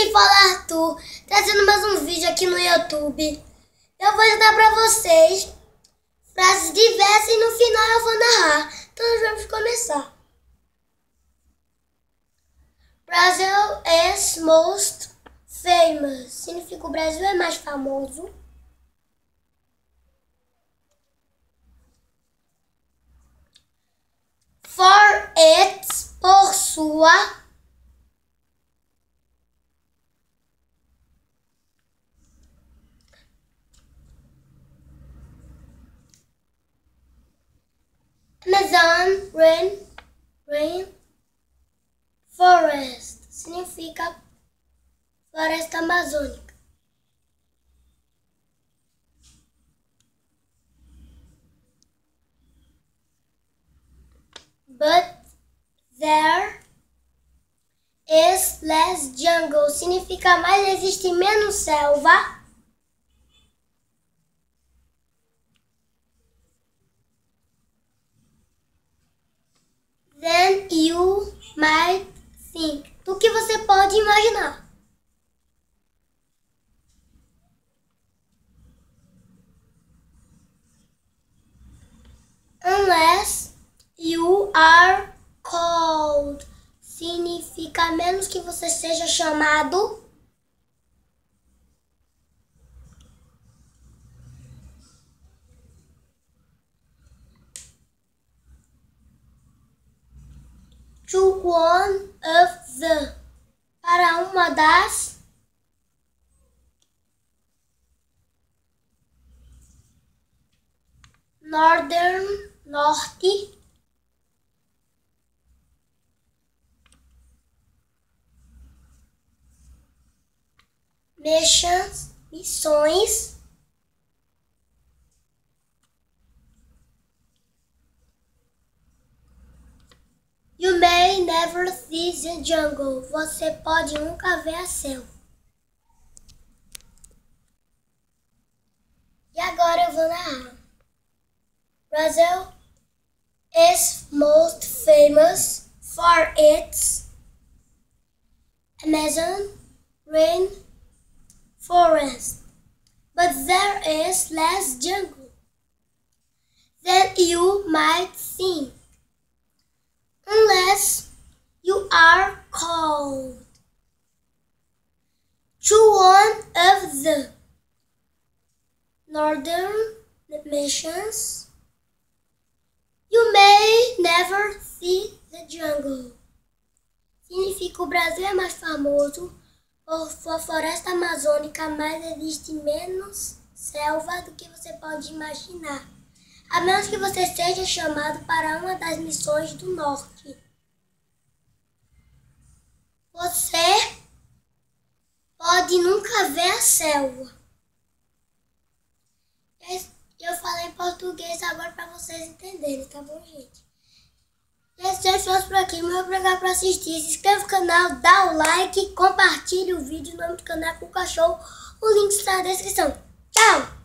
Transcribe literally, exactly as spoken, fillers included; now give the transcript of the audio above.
quem fala é Arthur, trazendo mais um vídeo aqui no YouTube. Eu vou ajudar pra vocês frases diversas e no final eu vou narrar. Então nós vamos começar. Brazil is most famous. Significa o Brasil é mais famoso. For its, por sua. Amazon rain, rain forest significa floresta amazônica. But there is less jungle significa mais existe menos selva. Then you might think. Do que você pode imaginar. Unless you are called. Significa a menos que você seja chamado. To one of the. Para uma das. Northern. Norte. Missions. Missões. You may never see the jungle. Você pode nunca ver a selva. E agora eu vou narrar. Brazil is most famous for its Amazon rainforest, but there is less jungle than you might think. Unless you are called to one of the northern nations, you may never see the jungle. Significa o Brasil é mais famoso por sua floresta amazônica, mas existe menos selva do que você pode imaginar. A menos que você seja chamado para uma das missões do norte. Você pode nunca ver a selva. Eu falei em português agora para vocês entenderem, tá bom, gente? E esse é o por aqui. Muito obrigado por assistir. Se inscreva no canal, dá o like, compartilhe o vídeo. O nome do canal é Com Cachorro. O link está na descrição. Tchau!